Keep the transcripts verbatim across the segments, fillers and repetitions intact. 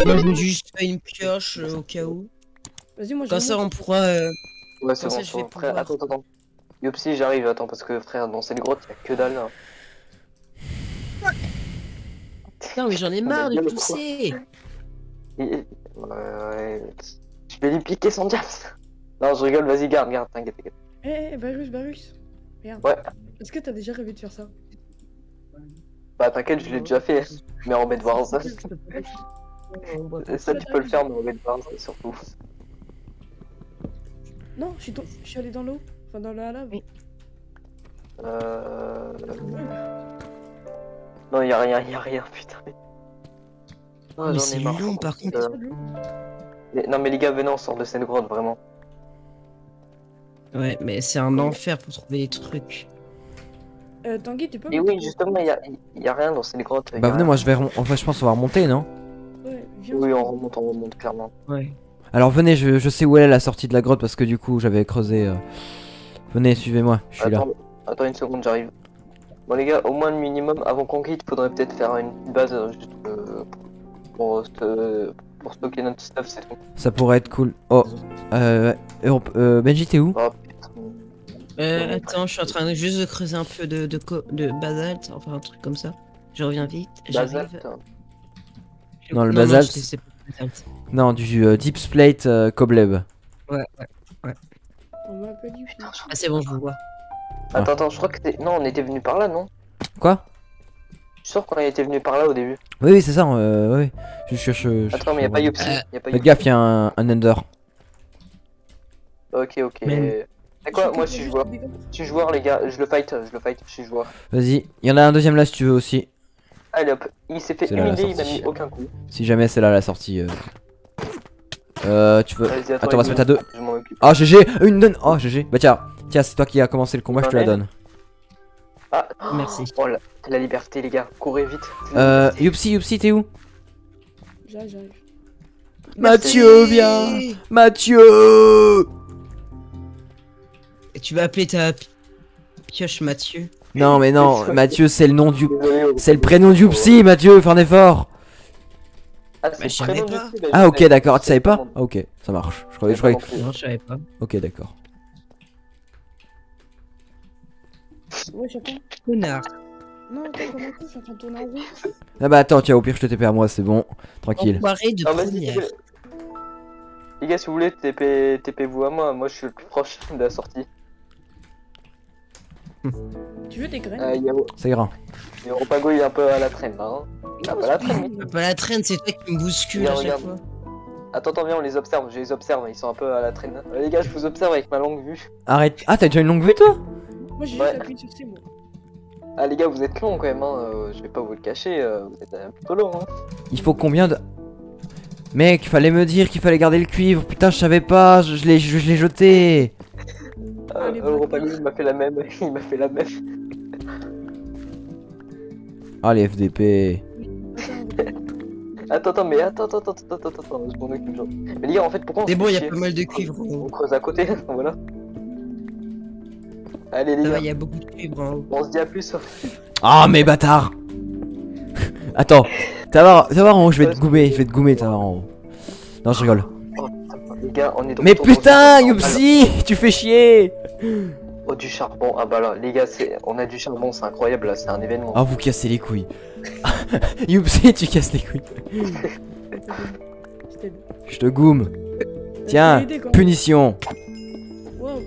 Moi, je me dis juste une pioche euh, au cas où. Vas-y, moi je Comme ça, on pourra. Euh... Ouais, c'est Comme ça, bon, je c'est vais bon. Frère, pouvoir. attends, attends. Yopsi, j'arrive, attends, parce que frère, dans cette grotte, y'a que dalle là. Non, mais j'en ai On a marre de bien le tousser. Et- Ouais, je vais lui piquer son diable. Non, je rigole, vas-y, garde, garde, t'inquiète, t'inquiète. Eh, eh, Varus, Varus. Regarde. Ouais, Est-ce que t'as déjà rêvé de faire ça? bah t'inquiète, je l'ai déjà fait, mais en bête voir ça. On voit Ça, tu peux le faire, mais en bête voir ça, surtout. Non, je suis, tom- je suis allé dans l'eau. Enfin, dans la lave. Oui. Euh... Non, y'a rien, y'a rien, putain. Oh, Mais j'en c'est ai marre. long, par contre. Euh, mais- Non, mais les gars, venez, on sort de cette grotte, vraiment. Ouais, mais c'est un enfer pour trouver les trucs. Euh, Tanguy, tu peux Et me oui, mettre- justement, y'a y a rien dans cette grotte. Bah venez, moi je vais rem- enfin je pense qu'on va remonter, non? Ouais, viens. Oui, on remonte, on remonte, clairement. Ouais. Alors venez, je, je sais où elle est la sortie de la grotte parce que du coup j'avais creusé. euh. Venez, suivez-moi, je suis là. Attends, attends une seconde, j'arrive. Bon les gars, au moins le minimum, avant qu'on quitte, faudrait peut-être faire une base euh, juste euh, pour, euh, pour stocker notre stuff, c'est tout. Ça pourrait être cool. Oh, euh, Europe- euh, Benji, t'es où? Oh, putain. Euh, Ouais, attends, je suis en train de juste de creuser un peu de, de, co- de basalte, enfin un truc comme ça. Je reviens vite. J'arrive. Basalte. Non, le basalte. c'est- c'est pas basalte. Non, du euh, Deep Slate euh, Cobweb. Ouais, ouais. On m'a pas dit. Putain, je- Ah, c'est bon, je vous vois. Attends, attends, je crois que c'est... Non, on était venu par là, non? Quoi? Je suis sûr qu'on était venu par là au début. Oui, oui, c'est ça. Euh, oui. Je cherche. je- Attends, mais y'a je- pas Yopsi, Euh, y'a pas Faites Yopsi. gaffe, y'a un, un Ender. Ok, ok. Mais- C'est quoi, moi je suis joueur. Je suis joueur les gars, je le fight, je le fight, je suis joueur. Vas-y, il y en a un deuxième là si tu veux aussi. Allez hop, il s'est fait C'est là, la humilier, il m'a sortie. mis aucun coup. Si jamais c'est là la sortie. Euh, euh tu veux. Vas-y, Attends, on va se mettre à deux. Je m'en occupe. Oh, G G, une donne. Oh, G G. Bah tiens, tiens, c'est toi qui as commencé le combat, je te la donne. Ah, Merci. Oh la, la liberté les gars, courez vite. Euh, Youpsi, Youpsi, t'es où? J'arrive, j'arrive. Mathieu, viens. Mathieu. Et tu vas appeler ta pi- pioche Mathieu. Non, mais non, Mathieu, c'est le nom du. Désolé, oh. C'est le prénom du psy, Mathieu, fais un effort. Ah, Bah, c'est je le prénom savais du pas. psy, bah, Ah, je ok, sais. d'accord, tu savais pas? Non, Ok, ça marche. Je croyais, je pas croyais. non plus. Non, je savais pas. Ok, d'accord. Ouais, chacun. Connard. Non, attends, comment ça, je suis en train de tourner en rond. Ah bah attends, tiens, au pire, je te T P à moi, c'est bon. Tranquille. Enfoiré de Non, vas-y, première. TP. Les gars, si vous voulez, TP, TP vous à moi, moi je suis le plus proche de la sortie. Tu veux des graines? Euh, Y'a Ça ira. Europago, il est un peu à la traîne là. Hein. Il est un peu à la traîne. lui. Pas la traîne, c'est toi qui me bouscule Regarde, à chaque regarde. fois. Attends, attends, viens, on les observe, je les observe, ils sont un peu à la traîne. Euh, les gars, je vous observe avec ma longue vue. Arrête. Ah, t'as déjà une longue vue, toi? Moi, j'ai Ouais. juste appuyé sur C, moi. Ah, les gars, vous êtes longs quand même, hein. euh, je vais pas vous le cacher, euh, vous êtes un peu long. Hein. Il faut combien de. Mec, fallait me dire qu'il fallait garder le cuivre. Putain, je savais pas, je, je l'ai je, je l'ai jeté. Euh, les Europago, il m'a fait la même, il m'a fait la même. Ah, les F D P. Attends, Attends, attends, mais attends, attends, attends, attends, attends, attends, je m'en occupe, genre. Mais les gars, en fait, pourquoi on C'est se bon, fait y a chier pas mal de cuivre. On creuse à côté, voilà. Allez, les Ça va, gars, y a beaucoup de cuivre en haut. on se dit à plus. Ah, mais bâtard. Attends, t'as voir, t'as voir en haut, je vais te goumer, je vais te goumer, t'as voir en haut. Non, je rigole. Oh, les gars, on est de Mais retour dans putain, une- Youpsi, tu fais chier. Oh, du charbon, ah bah là, les gars, c'est... on a du charbon, c'est incroyable, là, c'est un événement. Ah, vous cassez les couilles. Youpsi, tu casses les couilles. C'était bien. Je te goume. Je Tiens, t'ai aidé, quand même. punition. Wow.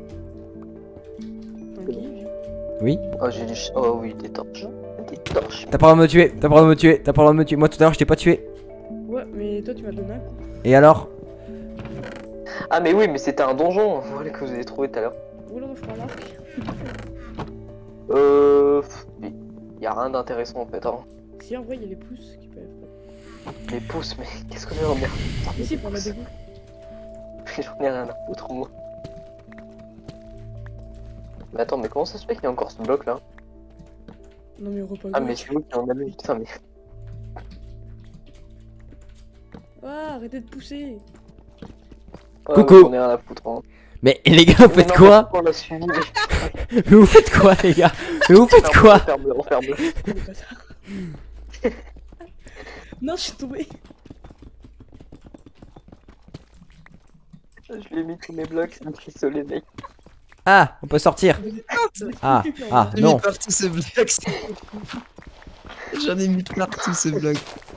Tanguy, viens. Oui. Oh, j'ai du ch... Oh oui, des torches. Des torches. T'as pas le droit de me tuer, t'as pas le droit de me tuer, t'as pas le droit de me tuer. Moi tout à l'heure je t'ai pas tué. Ouais, mais toi, tu m'as donné un coup. Et alors? Ah mais oui, mais c'était un donjon, voilà, que vous avez trouvé tout à l'heure. Oula, on fera l'arc. Euh... Y a rien d'intéressant en fait, hein. Si, en vrai, il y a les pouces qui peuvent. Les pouces, mais qu'est-ce que j'en ai... Ici, par la dégoût. J'en ai rien à foutre, moi. Mais attends, mais comment ça se fait qu'il y a encore ce bloc là? Non, mais repas. Ah mais c'est vous qui en avez, putain mais... Ah, arrêtez de pousser. Ouais, Coucou. ouais, j'en ai rien à foutre, hein. Mais les gars, vous faites Mais non, quoi? mais on l'a suivi, mais... Mais vous faites quoi les gars? Mais vous faites quoi? Referme-le, referme-le. Oh, le bâtard. Non, je suis tombé. Je lui ai mis tous mes blocs, ça me fait soleil, mec. Ah, on peut sortir. Ah, ah, J'ai mis non. partout ce bloc. J'en ai mis partout ce bloc.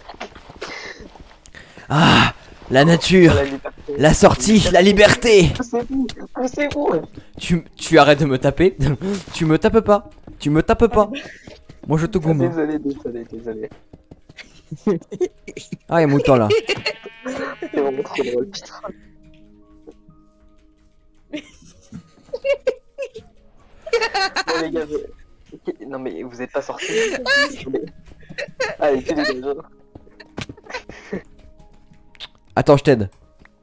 Ah, la nature, La liberté. la sortie, la liberté. Poussez-vous, poussez-vous. Tu, tu arrêtes de me taper. Tu me tapes pas. Tu me tapes pas. Moi je te Ah, goume. désolé, désolé, désolé. Ah, y'a mouton là. C'est vraiment trop drôle, putain. Bon, les gars, je- ok, non mais vous êtes pas sortis. Allez, tu les gars. Attends, je t'aide.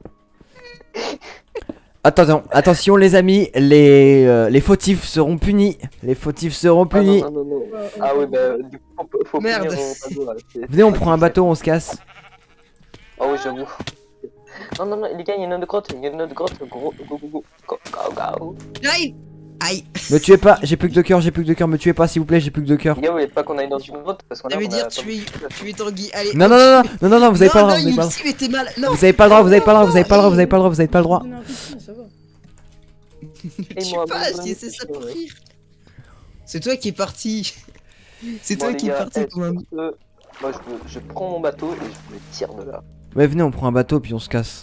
Attention, attention les amis, les, euh, les fautifs seront punis. Les fautifs seront Ah non, punis. non, non, non. Ouais, Ah ouais, oui, bah du coup, faut, faut Merde. punir au bateau, là, c'est- Venez, on prend un bateau, on se casse. Ah oui, j'avoue. Non, non, non, les gars, il y a une autre grotte, il y a une autre grotte, gros, go, go, go, go, go, go. Aïe. Aïe. Me tuez pas, j'ai plus que de cœur, j'ai plus que de cœur. Me tuez pas s'il vous plaît, j'ai plus que de cœur. Les gars, vous voulez pas qu'on aille dans une grotte parce qu'on a. Ça veut on dire a- tuer, tuer Tanguy. Allez. Non, non, non, non, non, non, non, vous avez pas le droit, non, vous avez pas le droit. Youpsi, mais t'es mal. Non. Vous avez pas le droit, vous avez pas le droit, vous avez pas le droit, vous avez pas le droit, vous avez pas le droit. Donner un coup de pied, ça va. Et Tu moi, passes, bon, c'est ça bon, pour ouais. rire. C'est toi qui es parti. C'est Bon, toi les qui es gars, parti eh, comme un. euh, Moi, je, me- je prends mon bateau et je me tire de là. Ouais, venez, on prend un bateau puis on se casse.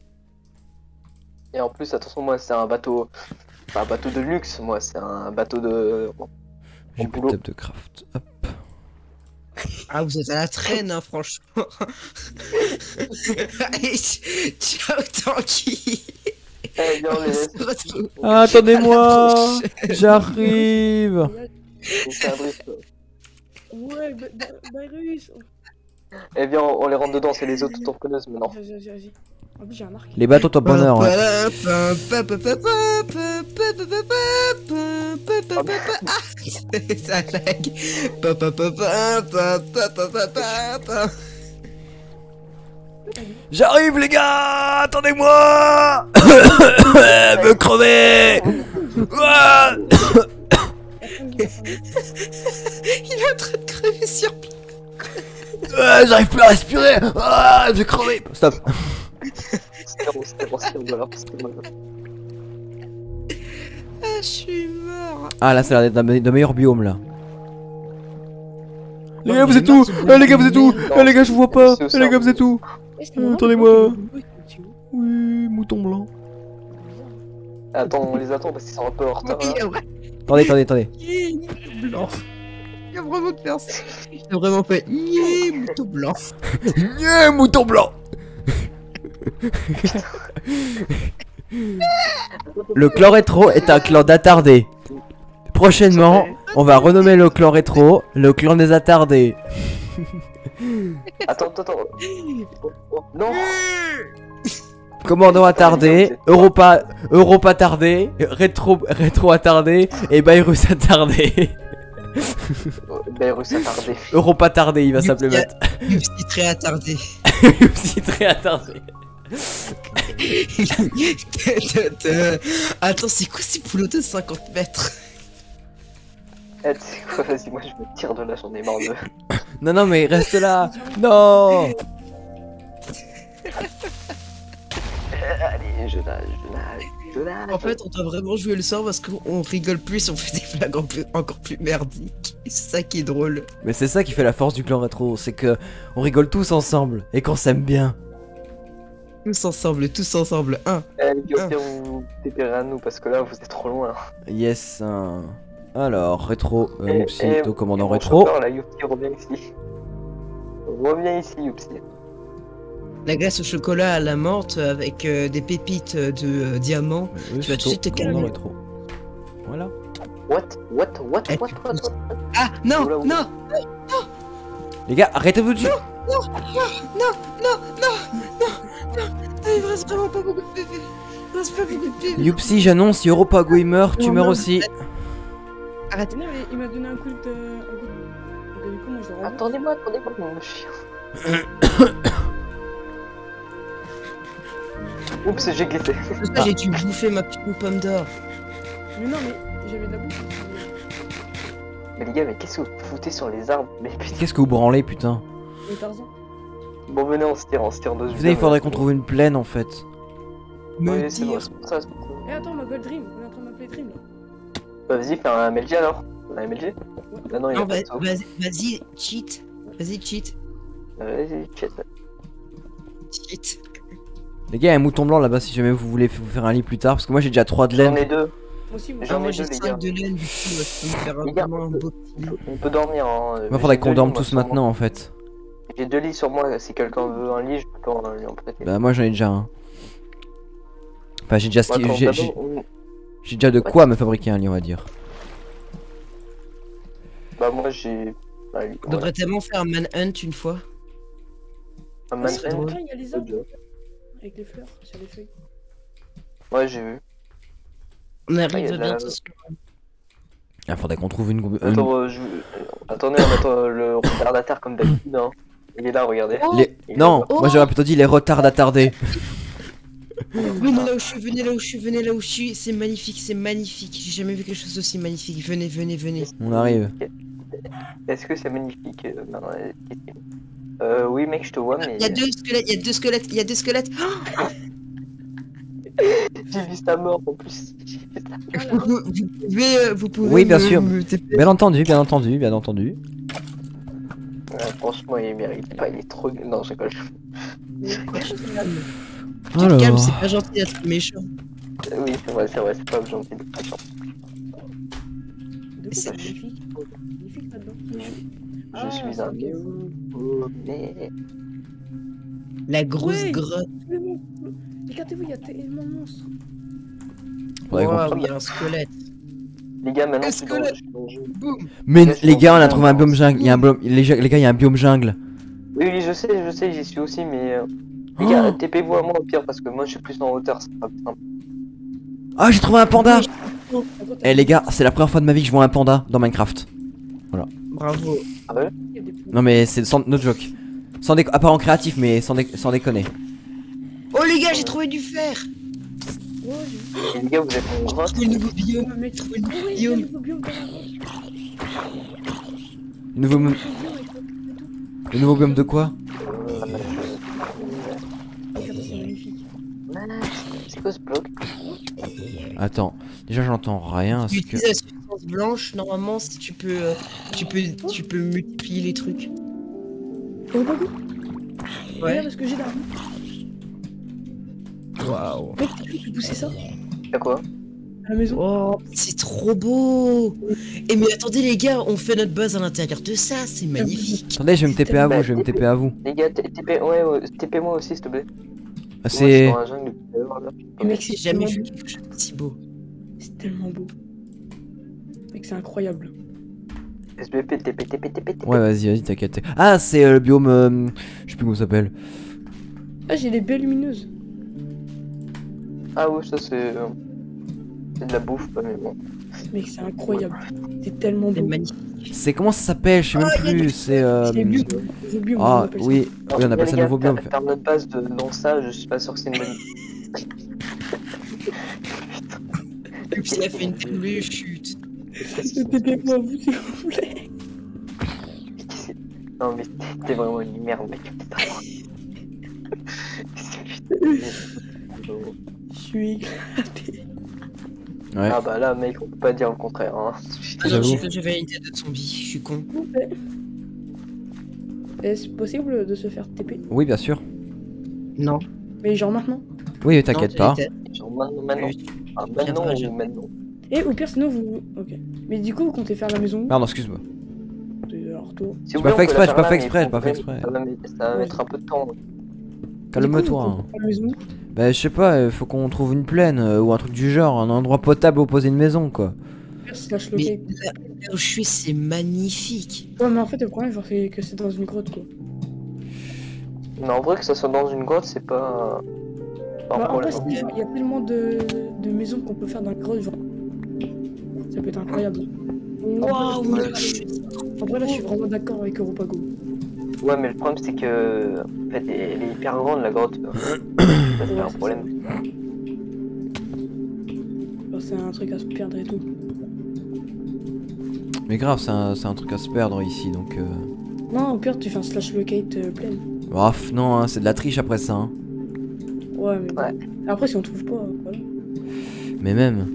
Et en plus, attention, moi, c'est un bateau. Pas un bateau de luxe, moi, c'est un bateau de. J'ai Mon plus de boulot. table de craft. Hop. Ah, vous êtes à la traîne, hein, franchement. Allez, ciao Tanguy. Eh, viens, on les On laisse. se retrouve. Ah, attendez-moi, À la prochaine. j'arrive. On fait un drift. Ouais, bah, bah, Bayrus. Eh, viens, on les rentre dedans, c'est les autres entrepreneuses maintenant. Vas-y, vas-y, vas-y. En plus, j'ai un arc. Les bateaux top bonheur. Ouais. Ah, ça lag. J'arrive les gars, attendez-moi. Me crever. Ouah. Il est en train de crever sur pied. Ah, j'arrive plus à respirer. Ah, je vais crever. Stop. C'était bon, c'était bon, c'était bon, alors, c'était bon. Ah, je suis mort. Ah, là, ça a l'air d'être de meilleurs biomes là. Les gars, vous êtes où? Ah, les gars, vous êtes où? Ah, les gars, je vous vois pas. Ah, les gars, vous êtes où? Eh, c'était mon Attendez-moi. arc, il était où Oui, mouton blanc. Attends, on les attend parce qu'ils sont un peu en retard. Il là. y a vrai- Attendez, attendez, attendez. Yeah, mouton blanc. Il y a vraiment de personne. Il a vraiment fait yeah, mouton blanc. Yeah, mouton blanc. Le clan rétro est un clan d'attardés. Prochainement, on va renommer le clan rétro le clan des attardés. Attends, attends, attends. Oh, oh, non! Commandant attardé, Europa, Europa tardé, rétro, rétro attardé et Bayrus attardé. Oh, Bayrus a tardé. Europa tardé, il va s'appeler Il y a- maintenant. Il est très attardé. C'est très attardé. Attends, c'est quoi ces poulots de cinquante mètres? Eh, tu sais quoi, vas-y, moi je me tire de là, j'en ai marre de. Non, non, mais reste là. Non. Allez, je nage, je nage, je nage. En fait, on doit vraiment jouer le sort parce qu'on rigole plus, on fait des blagues en plus- encore plus merdiques. C'est ça qui est drôle. Mais c'est ça qui fait la force du clan rétro, c'est que on rigole tous ensemble et qu'on s'aime bien. Tous ensemble, tous ensemble. Un. Eh, les gars, au pire, vous dépérez à nous parce que là, vous êtes trop loin. Yes. un- Alors, rétro, euh, Eh, Youpsi, eh, au commandant mon rétro. chauffeur, là, Youpsi, reviens ici. Reviens ici, Youpsi. La glace au chocolat à la menthe avec euh, des pépites de euh, diamants. Euh, Tu vas tout de suite te commandant calmer. rétro. Voilà. What? What? What? Eh, What? tu What? pousses. What? Ah non, Oula, oula. non, Les gars, arrêtez-vous dessus. non, il me reste vraiment pas beaucoup de bébés. Il me reste pas beaucoup de bébés. Youpsi, j'annonce, si Europago meurt, tu Non, meurs non, aussi. Arrête. Non, mais il m'a donné un coup de. Un coup de. de- Comment je le rends? Attendez-moi, attendez-moi, mon chien. Oups, j'ai glissé. Pour ça, j'ai dû bouffer ma petite pomme d'or. Mais non, mais j'avais de la bouffe. Mais les gars, mais qu'est-ce que vous foutez sur les arbres? Mais putain. Qu'est-ce que vous branlez, putain? Mais Tarzan. Bon, venez, on se tire, on se tire deux. Venez, il faudrait qu'on trouve une plaine en fait. Me Oui, c'est bon, dire. c'est pour ça. c'est pour ça. Eh, attends, ma Gold Dream, on est en train de m'appeler Dream là. Bah, vas-y, fais un M L G alors. Un M L G Bah, non, il y a Non, pas va- de saut. vas-y, vas-y, cheat. Vas-y, cheat. Euh, Vas-y, chat. Cheat. Les gars, il y a un mouton blanc là-bas si jamais vous voulez vous faire un lit plus tard. Parce que moi j'ai déjà trois de J'en laine. ai deux. Moi aussi, moi. J'en Ah, moi ai j'ai deux, les cinq gars. de laine, du coup, je peux me faire un, Les gars, vraiment un on peut- beau petit lit. On peut dormir. Hein. Moi faudrait J'ai qu'on deux dorme lits, moi, tous sur moi. maintenant en fait. J'ai deux lits sur moi. Si quelqu'un veut un lit, je peux en lui en prêter. Bah moi j'en ai déjà un. Enfin j'ai déjà, ce Moi, qui- quand j'ai- d'abord, j'ai on- j'ai déjà de quoi me fabriquer un lit on va dire. Bah, moi j'ai. un lit, On voilà. devrait tellement faire un manhunt une fois. Un Ah, c'est manhunt. drôle, il y a les arbres avec les fleurs sur les feuilles. Ouais, j'ai vu. On Ah, il y arrive a de la- bientôt sur... Ah faudrait qu'on trouve une. une- Attends, euh, je... euh, Attendez, on attend euh, le retardataire comme d'habitude. Hein. Il est là, regardez. les... Il est Non, là. moi j'aurais plutôt dit les retards attardés. Venez là où je suis, venez là où je suis, venez là où je suis. C'est magnifique, c'est magnifique. J'ai jamais vu quelque chose d'aussi magnifique. Venez, venez, venez. On arrive. Est-ce que c'est magnifique euh, non, euh, question. Euh, oui, mec, je te vois, mais. Il y a deux squelettes, il y a deux squelettes, il y a deux squelettes. Oh, J'ai vu sa mort en plus. J'ai vu sa- vous, vous pouvez, euh, vous pouvez. Oui, bien me- sûr. me taper. Bien entendu, bien entendu, bien entendu. Ouais, franchement, il mérite pas, il est trop. Non, je rigole. Calme. Tu te Alors. calmes, c'est pas gentil d'être méchant. Euh, Oui, c'est vrai, c'est vrai, c'est pas gentil de méchant. De quoi c'est magnifique. Magnifique là-dedans. Je Ah, suis c'est un ok. mais. La grosse Ouais. grotte. Tellement- Regardez-vous, il y a tellement de monstres. Faudrait qu'on- Waouh, il y a un squelette. Les gars, maintenant, Un je suis dans squelette. je suis dans le jeu. Boum. Mais Laisse les gars, on a tomber, trouvé un non. biome jungle. Il y a un biome... les, les gars, il y a un biome jungle. Oui, oui, je sais, je sais, j'y suis aussi, mais. euh, Les gars, Oh. T P-vous à moi au pire parce que moi je suis plus en hauteur, c'est pas plus simple. Ah, j'ai trouvé un panda. Attends, t'as- Eh les gars, c'est la première fois de ma vie que je vois un panda dans Minecraft. Bravo. Ah ouais? il y a des petits- Non mais c'est sans no joke. Sans déco... à part en créatif, mais sans, dé... sans déconner. Oh les gars, j'ai trouvé du fer. Ouais, j'ai vu. Et les gars, vous êtes en grotte? Trouvé le nouveau biome. Ah, mec, Trouvé le oh, nouveau ouais, il y a un biome. nouveau biome dans la grotte. Le nouveau, Un mo- nouveau biome avec la- et tout. le nouveau biome de quoi? Regarde, c'est magnifique. C'est quoi ce bloc? Attends, déjà j'entends rien. Tu Est-ce que... utilises la substance blanche, normalement, si tu peux, euh, tu peux, tu peux multiplier les trucs. Oh, pas goût. Ouais. Regarde ce que j'ai là. Waouh. Mec, tu peux pousser ça Y'a quoi? à la maison? Oh, c'est trop beau. Et mais attendez les gars, on fait notre base à l'intérieur de ça, c'est magnifique. Attendez, je vais me T P à vous, je vais me T P à vous. Les gars, T P, ouais, ouais, T P moi aussi s'il te plaît. Ah, Moi, je suis c'est... dans la jungle depuis tout à l'heure, là. Et mec, J'ai c'est jamais tellement vu beau. quelque chose de si beau. C'est tellement beau. Mec, c'est incroyable. S B P, T P, T P, T P, T P. Ouais, vas-y, vas-y, t'inquiète. Ah, c'est euh, le biome... euh, Je sais plus comment ça s'appelle. Ah, j'ai les baies lumineuses. Ah ouais, ça c'est. euh, C'est de la bouffe, pas mais bon. Mec, c'est incroyable. C'est tellement C'est beau. magnifique. C'est comment ça s'appelle? Je sais même Ah, y a plus, du- c'est... euh, C'est biome. Nouveau biome, on Ah, appelle ça. oui, oui, on Les appelle ça gars, nouveau biome. faire- Faire notre base de, dans ça, je suis pas sûr que c'est une bonne. Oups, il a fait une tombée chute. T P-moi, vous, s'il vous plaît. Non mais t'es vraiment une merde, mec. Je suis éclaté. Ouais. Ah bah là, mec, on peut pas dire le contraire. Hein. Ah non, J'avoue. j'ai- j'avais une tête de zombie, je suis con. S'il vous plaît. Est-ce possible de se faire T P? Oui, bien sûr. Non. Mais genre maintenant? Oui, t'inquiète pas. Genre maintenant, maintenant. Ah, maintenant Viendra, ou je- maintenant. Et au pire, sinon vous. Ok. Mais du coup, vous comptez faire la maison? Pardon, excuse-moi. De leur tour. Si J'ai vous pas voulez, fait on peut exprès, la j'ai faire pas là, fait mais exprès, j'ai le pas fait problème, exprès. Ça va, mettre- ça va mettre un peu de temps. Calme-toi. Du coup, vous Hein. comptez faire la maison? Bah, je sais pas, euh, faut qu'on trouve une plaine euh, ou un truc du genre, un endroit potable où poser une maison, quoi. Slash Mais locate. là, là où je suis, c'est magnifique. Ouais, mais en fait, le problème, c'est que c'est dans une grotte, quoi. Mais en vrai, que ça soit dans une grotte, c'est pas. pas un Bah, en vrai, problème. c'est- il y a tellement de, de maisons qu'on peut faire dans la grotte, genre. Ça peut être incroyable. Waouh, en, mais vrai, en vrai, là, je suis vraiment d'accord avec Europago. Ouais, mais le problème, c'est que. En fait, elle est hyper grande la grotte. Ça, c'est un problème. Genre, c'est un truc à se perdre et tout. Mais grave, c'est un, c'est un truc à se perdre ici, donc... Euh... Non, au pire, tu fais un slash locate euh, plein. Ouf, non, hein, c'est de la triche après ça. Hein. Ouais, mais Ouais. après, si on trouve pas, voilà. Mais même.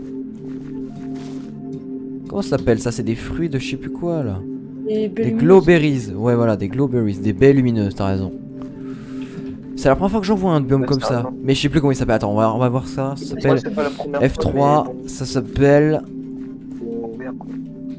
Comment ça s'appelle ça? C'est des fruits de je sais plus quoi là. Et Des Belluminous. glowberries. Ouais, voilà, des glowberries. Des baies lumineuses, t'as raison. C'est la première fois que j'en vois un biome Ouais, comme ça ça. va. Mais je sais plus comment il s'appelle. Attends, on va, on va voir ça. Ça Moi, s'appelle c'est pas la première F trois. fois, mais bon, Ça s'appelle. faut ouvrir, quoi.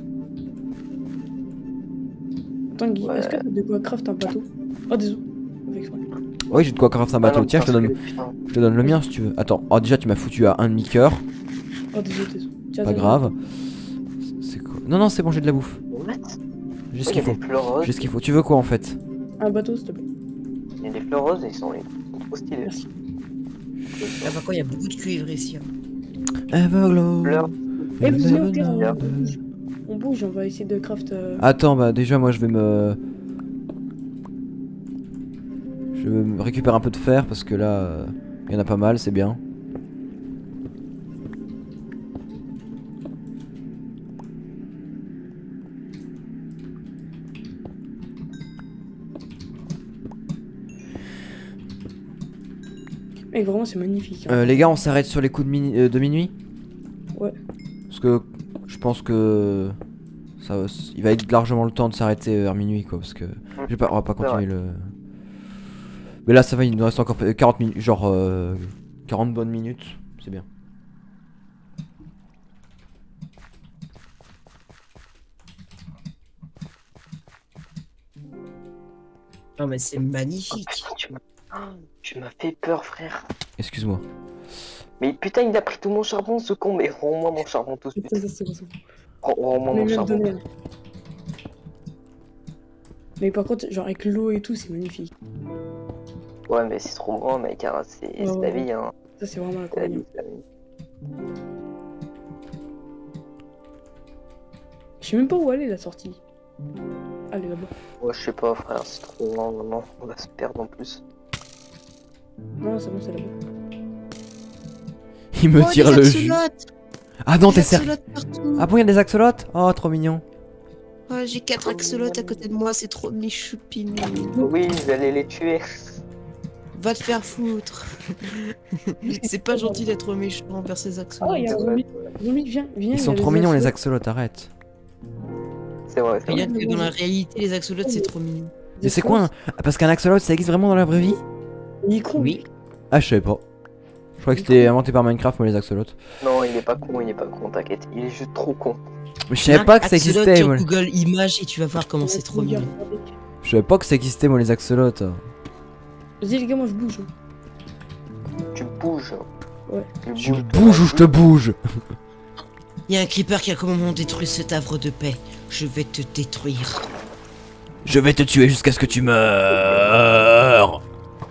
Attends, Guy, Ouais. est-ce que t'as de quoi craft un bateau? Oh, désolé. On fait exprès. Oui, j'ai de quoi craft un Ah bateau. non, Tiens, je te putain, donne, putain. je te donne le mien si tu veux. Attends, oh, déjà tu m'as foutu à un demi-coeur. Oh, désolé, désolé. Tiens, Pas tiens, grave. C'est quoi? Non, non, c'est bon, j'ai de la bouffe. What? J'ai ce Il y qu'il a faut. des fleurs roses. J'ai ce qu'il faut. Tu veux quoi en fait? Un bateau, s'il te plaît. Il y a des fleurs roses et ils sont, ils sont trop stylés. Merci. Ah, par contre, il y a beaucoup de cuivre ici. hein. Everglow. Fleurs. Eh, vous venez au pire, Never on know. bouge. On bouge, on va essayer de craft. euh, Attends, bah déjà moi je vais me... Je vais me récupérer un peu de fer parce que là, euh, il y en a pas mal, c'est bien. Mec, vraiment, c'est magnifique. hein. Euh, les gars, on s'arrête sur les coups de, mini- euh, de minuit? Ouais. Parce que je pense que ça, va- il va être largement le temps de s'arrêter vers minuit quoi, parce que je vais pas, on va pas C'est continuer le. Mais là ça va, il nous reste encore quarante minutes, genre euh, quarante bonnes minutes, c'est bien. Non, mais c'est magnifique. Tu m'as Ah, tu m'as fait peur, frère. Excuse-moi. Mais putain, il a pris tout mon charbon, ce con. Mais rends-moi mon charbon tout de suite. Putain, ça, c'est bon, c'est bon. Rends- Rends-moi On est mon même charbon. donné, là. Mais par contre, genre avec l'eau et tout, c'est magnifique. Ouais, mais c'est trop grand, mec. hein, C'est Ouais, c'est la ouais. vie, hein. Ça, c'est vraiment C'est la l'inconvénient. vie, c'est la vie. Je sais même pas où aller la sortie. Allez, là-bas. Ouais, je sais pas, frère. C'est trop grand, non, on va se perdre en plus. Non, c'est bon, c'est là-bas. Il me Oh, tire des le jus. axolotes. Ah non, Des t'es sérieux? axolotes partout. Ah bon, il y a des axolotes? Oh, trop mignon. Oh, j'ai quatre axolotes à côté de moi, c'est trop mes choupinous. Oui, vous allez les tuer. Va te faire foutre. C'est pas gentil d'être méchant envers ces Oh, axolotes. il y a un zombie. Zombie, viens, viens. Ils il y sont a trop des mignons les axolotes. axolotes, arrête. C'est vrai, c'est vrai. Regarde que dans la réalité, les axolotes, c'est trop mignon. Mais c'est quoi un... ah, parce qu'un axolote ça existe vraiment dans la vraie vie? Il est con. Oui. Ah, je savais pas. Je croyais que c'était inventé par Minecraft, moi les axolotes. Non, il est pas con, il est pas con, t'inquiète. Il est juste trop con. Mais je savais pas que ça Axolote existait, sur moi. Google Images et tu vas voir comment c'est trop mignon. Je savais pas que ça existait, moi les axolotes. Vas-y, les gars, moi je bouge. Tu bouges. Ouais. Tu bouges ou je te bouge? Il y a un creeper qui a comment détruit cet havre de paix. Je vais te détruire. Je vais te tuer jusqu'à ce que tu meurs.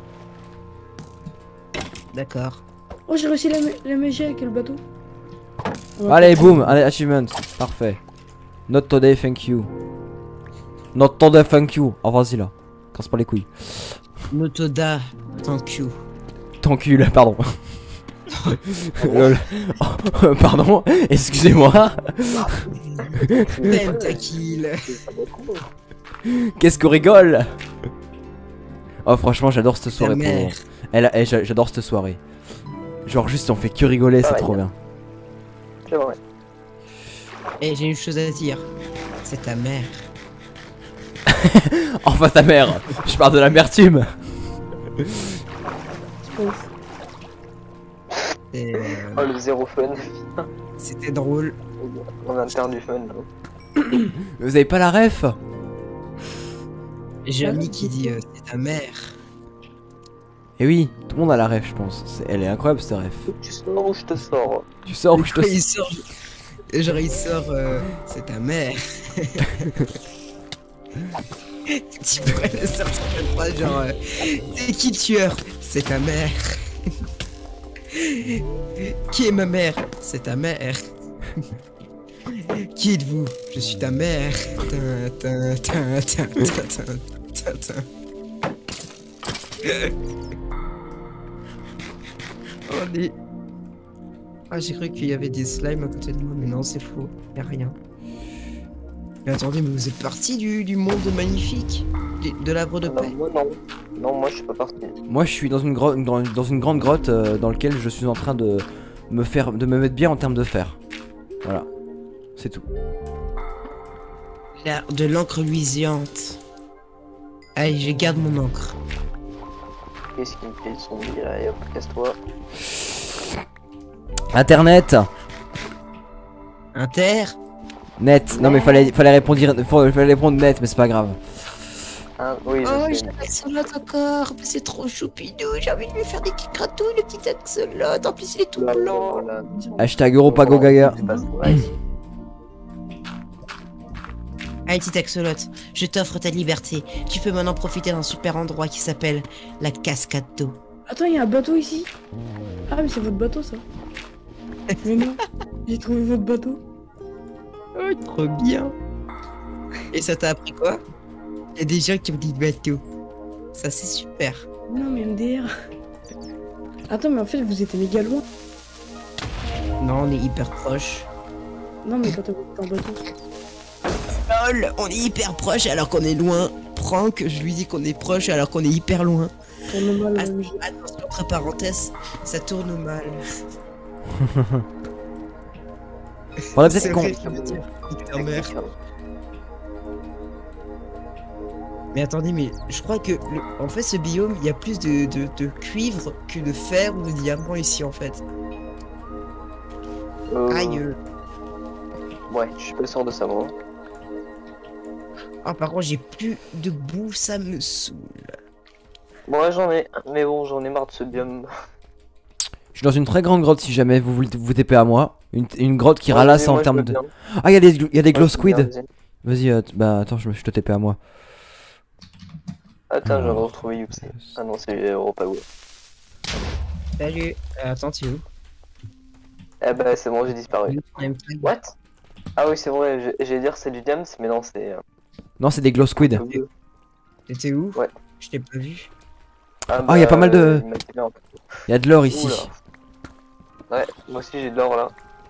D'accord. Oh, j'ai réussi la, la magie avec le bateau. On va Allez, pas- boum, allez, achievement. Parfait. Not today, thank you. Not today, thank you. Oh, vas-y là. Casse pas les couilles. Notoda, thank you. T'encule, pardon. Lol. Oh, pardon, excusez-moi. Pentakill. Qu'est-ce qu'on rigole? Oh, franchement, j'adore cette Ta soirée. Pour... mère. Elle, elle, j'a- j'adore cette soirée. Genre, juste, on fait que rigoler, c'est Ah ouais, trop bien. bien. C'est vrai. Eh, j'ai une chose à dire. C'est ta mère. Enfin, ta mère. Je parle de l'amertume. C'est pas ouf. Et, euh, Oh, le zéro fun. C'était drôle. On vient de faire du fun. là. Vous avez pas la ref? J'ai Ah un non, ami qui c'est dit tout. euh, c'est ta mère. Eh oui, tout le monde a la ref, je pense. C'est- Elle est incroyable, cette ref. Tu sors ou je te sors? Tu sors ou je te Quand il sort, genre il sort, euh, c'est ta mère. Tu pourrais le sortir cette phrase genre, euh, c'est qui le tueur? C'est ta mère. Qui est ma mère? C'est ta mère. Qui êtes-vous? Je suis ta mère. Tin, tin, tin, tin, tin, tin, tin, tin. Oh, des... Ah, j'ai cru qu'il y avait des slimes à côté de moi, mais non, c'est faux. Y'a rien. Mais attendez, mais vous êtes parti du, du monde magnifique de, de l'arbre de Non, paix. moi non. Non, moi je suis pas parti. Moi je suis dans une, gro- dans dans une grande grotte euh, dans laquelle je suis en train de me faire de me mettre bien en termes de fer. Voilà. C'est tout. Là, de l'encre luisante. Allez, je garde mon encre. Qu'est-ce qui me fait son billet là? Et hop, casse-toi. Internet. Inter. Net. Non mais fallait fallait répondre dire- faut- fallait répondre net mais c'est pas grave. Hein, oui, Oh, je j'ai sais. un axolot encore. Mais c'est trop choupidou. J'ai envie de lui faire des petits gratouilles, le petit axolot. En plus, il est tout Voilà, blanc. voilà. Hashtag Europago Gaga. C'est pas ça. Ouais. Allez, petit axolot, je t'offre ta liberté. Tu peux maintenant profiter d'un super endroit qui s'appelle la cascade d'eau. Attends, il y a un bateau ici. Ah, mais c'est votre bateau, ça. Mais non, j'ai trouvé votre bateau. Oh, trop bien. Et ça t'a appris quoi? Il y a des gens qui ont dit bateau. Ça, c'est super. Non, mais M D R. Attends, mais en fait, vous êtes méga loin. Non, on est hyper proche. Non, mais quand t'as un bateau. Lol, on est hyper proche alors qu'on est loin. Prank, je lui dis qu'on est proche alors qu'on est hyper loin. Tourne mal, Ah, euh, je- Attention, entre parenthèses, ça tourne mal. Faudrait C'est peut-être qu'on vrai qu'il veut dire putain, merde. Mais attendez, mais je crois que le- en fait ce biome, il y a plus de, de, de cuivre que de fer ou de diamant ici en fait. Euh, Aïe. euh. Ouais, je suis pas sûr de ça, moi. Ah par contre j'ai plus de boue, ça me saoule. Bon, j'en ai, mais bon, j'en ai marre de ce biome. Je suis dans une très grande grotte si jamais vous voulez vous taper à moi. Une, une grotte qui Ouais, ralasse mais en moi, je termes veux de. bien. Ah, il y a des, il y a des glow Ouais, je veux bien, squid. vas-y. Vas-y, euh, t- bah attends, je me suis te tapé à moi. Attends, je viens de retrouver Youpsi. Ah non, c'est Europago. Salut. Euh, attends, tu es où? Eh bah, c'est bon, j'ai disparu. En même temps, What? Ah oui, c'est vrai, j'ai- j'allais dire c'est du diams, mais non, c'est. euh, Non, c'est des glow squid. bleu. T'étais où? Ouais. Je t'ai pas vu. Ah, Ah, y a pas mal de- il m'a tiré un peu. Il y a de l'or ici. Oula. Ouais, moi aussi j'ai de l'or là.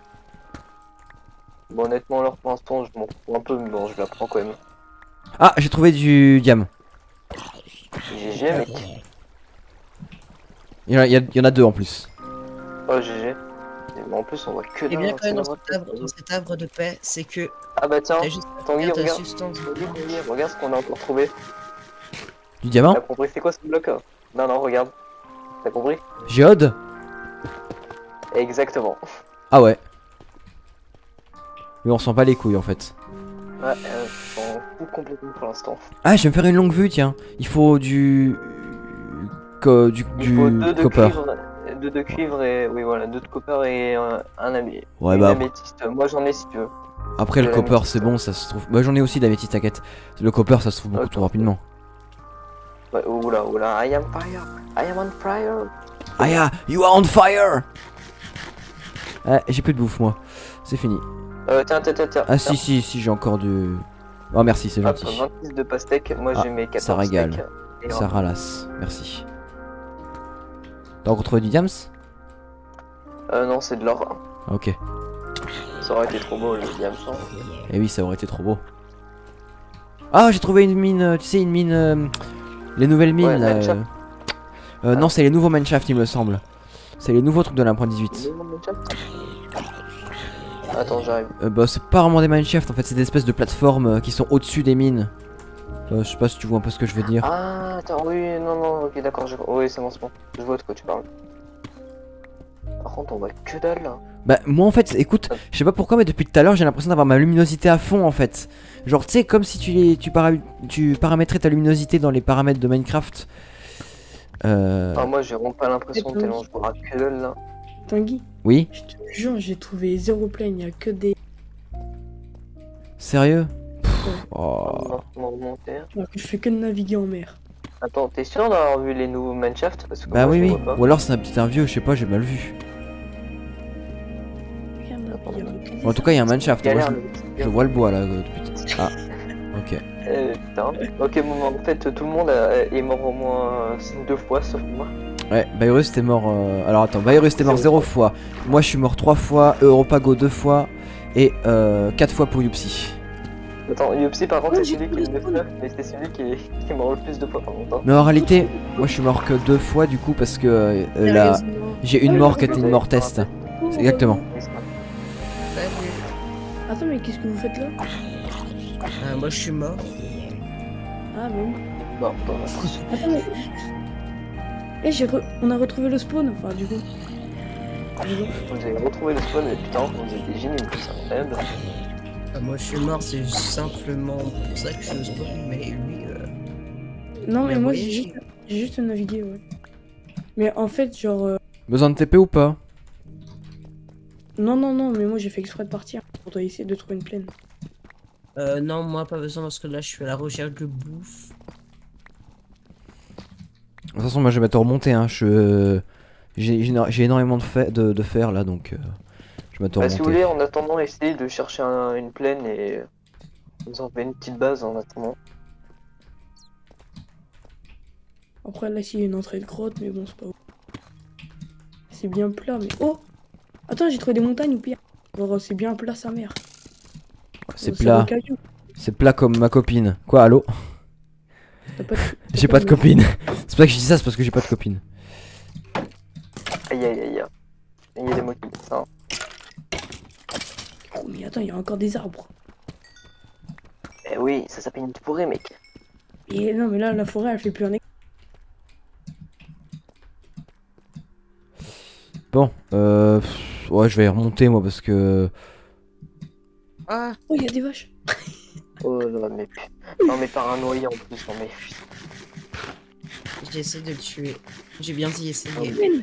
Bon, honnêtement, l'or pour l'instant, je m'en fous un peu, mais bon, je la prends quand même. Ah, j'ai trouvé du diam. G G, mec. Il y, en a, il y a- il y en a deux en plus. Oh, G G. Mais en plus, on voit que Et bien dalle, quand même dans c'est cet arbre, dans cet arbre de paix, c'est que Ah bah tiens, t'as juste Tanguy, ta regarde. substance. Tanguy, Tanguy, regarde ce qu'on a encore trouvé. Du diamant. T'as compris, c'est quoi ce bloc là? Non, non, regarde. T'as compris? Géode. Exactement. Ah ouais. Mais on sent pas les couilles en fait. Ouais, euh, je m'en fous complètement pour l'instant. Ah, je vais me faire une longue vue, tiens. Il faut du. Co- du, Il du faut deux de copper. cuivre, deux de cuivre et oui voilà, deux de copper et euh, un ami. Ouais, une bah. améthyste. Moi j'en ai si tu veux. Après, le de copper, l'améthyste. c'est bon, ça se trouve. Bah, j'en ai aussi d'améthyste, t'inquiète. Le copper, ça se trouve beaucoup Ok. trop rapidement. Ouais, oula, oula, I am fire, I am on fire. Ah, yeah, you are on fire! Ah, j'ai plus de bouffe, moi. C'est fini. Euh, tiens, tiens, tiens, tiens. Ah, si, si, si, j'ai encore du. Oh, merci, c'est Hop, gentil. vingt-six de pastèque, moi Ah, j'ai mes quatorze ça régale. steaks. Et Ça ralasse, merci. T'as encore trouvé du diams? Euh, non, c'est de l'or. Ok. Ça aurait été trop beau le diamant. Et oui, ça aurait été trop beau. Ah, j'ai trouvé une mine, euh, tu sais, une mine. euh, les nouvelles mines Ouais, là. mineshaft. euh, euh, non, c'est les nouveaux mineshaft, il me semble. C'est les nouveaux trucs de l'un point dix-huit. Attends, j'arrive. Euh, bah, c'est pas vraiment des mineshaft en fait, c'est des espèces de plateformes euh, qui sont au-dessus des mines. Euh, je sais pas si tu vois un peu ce que je veux dire. Ah, attends, oui, non, non, ok, d'accord, je... oui, c'est bon, c'est bon. Je vois de quoi tu parles. Par contre, on voit que dalle là. Bah, moi en fait, écoute, je sais pas pourquoi, mais depuis tout à l'heure, j'ai l'impression d'avoir ma luminosité à fond en fait. Genre, tu sais, comme si tu, les, tu, para- tu paramétrais ta luminosité dans les paramètres de Minecraft. Euh. Enfin, moi j'ai vraiment pas l'impression Et tellement je vois que dalle là. Tanguy, Oui, je te jure, j'ai trouvé zéro plane, il y a que des. sérieux? Pff, Ouais. oh. Non, non, remonter. Alors que je fais que de naviguer en mer. Attends, t'es sûr d'avoir vu les nouveaux mineshaft? Parce que Bah moi, oui, je les oui. vois pas. Ou alors c'est un petit un vieux, je sais pas, j'ai mal vu. Regarde, là, il y a que des Bon, en tout cas, il y a un mineshaft. Moi, Galère, je, le petit je vois le bois là. euh, depuis- Ah, ok. Euh, putain. Ok, bon, en fait, tout le monde a- est mort au moins euh, deux fois, sauf moi. Ouais, Bayrus t'es mort. euh, Alors attends, Bayrus t'es mort Zéro zéro fois. Moi je suis mort trois fois, Europago deux fois et euh, quatre fois pour Youpsi. Attends, Yopsy par contre Ouais, c'est j'ai celui qui est trouvé le le spawn. neuf, mais c'est celui qui est, qui est mort le plus de fois par contre. hein. Mais en réalité, moi je suis mort que deux fois du coup parce que euh, euh, là, Sérieusement. j'ai une Ouais, mort je qui était une sais, mort je me test. rappelle. Oh, C'est exactement. Oui, c'est ça. Salut. Attends, mais qu'est-ce que vous faites là? Ah, moi, je suis mort. Ah, bon. Bon, bon, Attends, mais. Eh, j'ai re... on a retrouvé le spawn, enfin, du coup. Du coup. vous avez retrouvé le spawn, mais putain, vous êtes des génies, c'est incroyable. Ah, moi, je suis mort, c'est simplement pour ça que je suis au spawn, mais lui, euh... Non, Mais mais moi, oui, j'ai j'ai- juste... j'ai juste navigué, ouais. Mais en fait, genre. euh, Besoin de T P ou pas? Non, non, non, mais moi, j'ai fait exprès de partir. On doit essayer de trouver une plaine. Euh, non, moi, pas besoin, parce que là, je suis à la recherche de bouffe. De toute façon, moi je vais bientôt remonter. Hein. Je... J'ai j'ai- j'ai énormément de, fa- de, de fer là donc euh, je vais bientôt Bah, si vous remonter. voulez, en attendant, essayez de chercher un- une plaine et vous en faites une petite base en attendant. Après, là, s'il y a une entrée de grotte, mais bon, c'est pas ouf. C'est bien plat, mais. Oh! Attends, j'ai trouvé des montagnes ou pire. Genre, c'est bien plat, sa mère. C'est C'est plat. recaillou. C'est plat comme ma copine. Quoi, allô? T'as pas de- J'ai pas de copine. C'est pas que je dis ça, c'est parce que j'ai pas de copine. Aïe aïe aïe aïe. Il y a des mots qui disent ça. hein. Oh, mais attends, il y a encore des arbres. Eh oui, ça s'appelle une forêt, mec. Et non, mais là, la forêt, elle fait plus un écart. Bon, euh... pff, ouais, je vais remonter moi parce que... Ah, Oh, il y a des vaches. Oh là, mais putain. Non, mais paranoïa en plus, non, mais putain. j'essaie de le tuer. J'ai bien dit essayer. Plaine.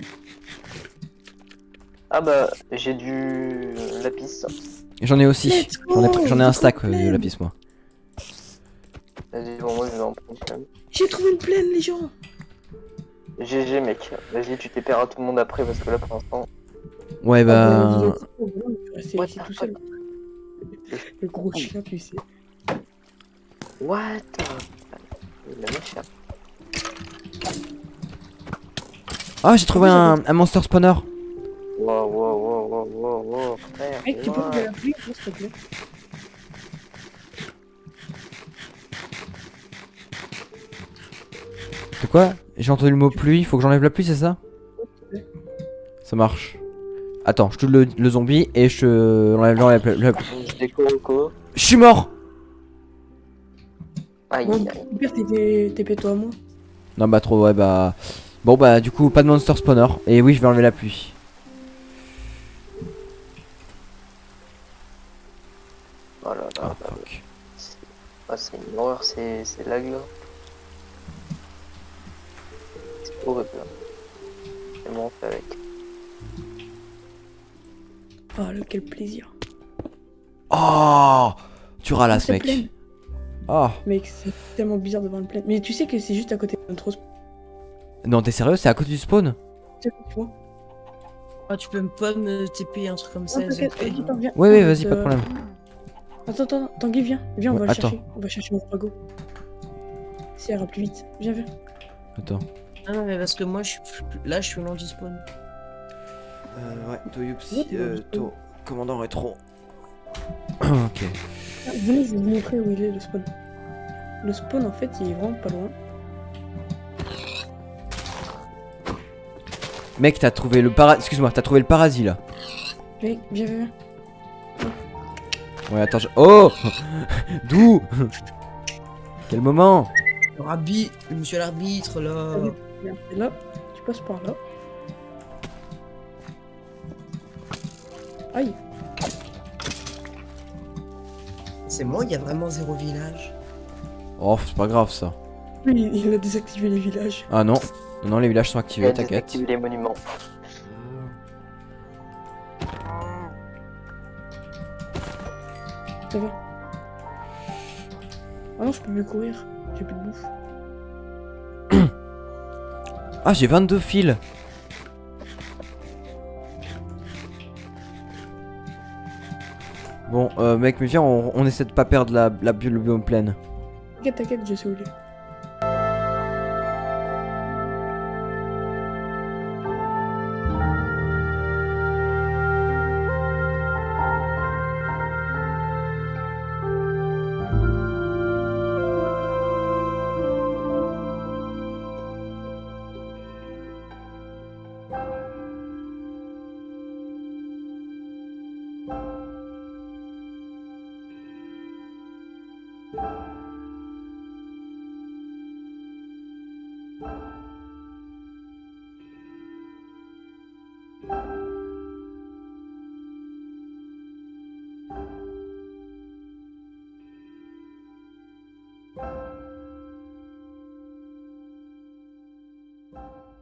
Ah bah, j'ai du lapis. J'en ai aussi. Let's J'en ai, go, j'en ai un j'ai stack trouvé euh, une de plaine. lapis moi. Vas-y, bon, moi je vais en prendre quand même. J'ai trouvé une plaine, les gens. G G, mec. Vas-y, tu t'épaires à tout le monde après parce que là pour l'instant. Ouais Ah, bah... bah, vous êtes- oh, bah, C'est What c'est the tout seul. Le gros chien, tu sais. What? Il a mis cher. Ah, j'ai trouvé un, un monster spawner. Wow, wow, wow, wow, wow, wow, frère. Mec, tu peux wow. me la pluie, s'il te plaît? C'est quoi? J'ai entendu le mot pluie, faut que j'enlève la pluie, c'est ça? Ça marche. Attends, je tue le, le zombie et je enlève j'enlève la, la- Je déco, Je suis mort! Aïe, Bon, aïe. pire, t'es T P toi à moi. Non bah trop, ouais bah... Bon bah du coup, pas de monster spawner. Et oui, je vais enlever la pluie. Oh là là. Ah, là. fuck. Ah, c'est une horreur, c'est c'est lag là. C'est horrible là. C'est bon, on fait avec. Ah, le quel plaisir. Oh! Tu ralasses, C'est mec. pleine. Oh! Mec, c'est tellement bizarre de voir une plaine. Mais tu sais que c'est juste à côté de notre spawn, Non, t'es sérieux? C'est à côté du spawn? tu vois. Ah, tu peux me pas me T P un truc comme ça, Non, t'inquiète, s'il te plaît. Tanguy, t'en viens. Ouais, ouais, On va vas-y, te- pas de problème. Attends, attends, Tanguy, viens. Viens, on Ouais, va le attends. chercher. On va chercher mon frago. Ça ira plus vite. Viens, viens. Attends. Ah non, mais parce que moi, je suis plus- là, je suis loin du spawn. Euh, ouais, Toyupsi, Ouais, euh, to... commandant rétro. Ok. Ah, venez, je vais vous montrer où il est, le spawn. Le spawn, en fait, il est vraiment pas loin. Mec, t'as trouvé le para... Excuse-moi, t'as trouvé le paradis là. Mec, viens, viens, viens. Ouais, attends, je... Oh! D'où? Quel moment? L'arbitre, monsieur l'arbitre, là. Viens, et là, tu passes par là. Aïe. C'est moi, il y a vraiment zéro village. Oh, c'est pas grave ça. Oui, il a désactivé les villages. Ah non. Non, non, les villages sont Il activés, a t'inquiète. désactivé les monuments. Ça va. Ah non, je peux plus courir. J'ai plus de bouffe. Ah, j'ai vingt-deux fils. Bon, euh, mec, mais viens, on, on essaie de pas perdre la, la, le biome pleine. T'inquiète, t'inquiète, je sais où il est. Thank you.